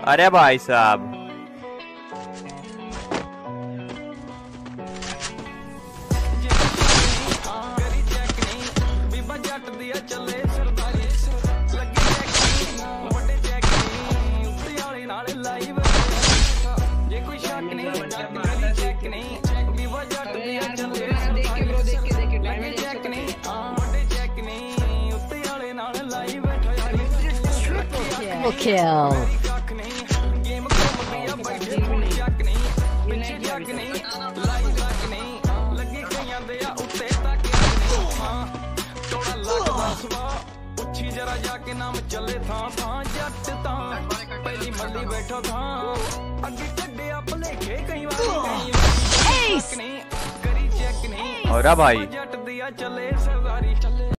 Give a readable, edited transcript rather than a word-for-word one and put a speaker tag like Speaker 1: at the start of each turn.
Speaker 1: अरे भाई साहब
Speaker 2: Kill.
Speaker 3: जरा जाके नाम चले था जट ता पहली मल्ली बैठो था अगे कड्डे भलेखे कई बार करी चेक नहीं
Speaker 1: और भाई
Speaker 3: जट दिया चले सरदारी चले।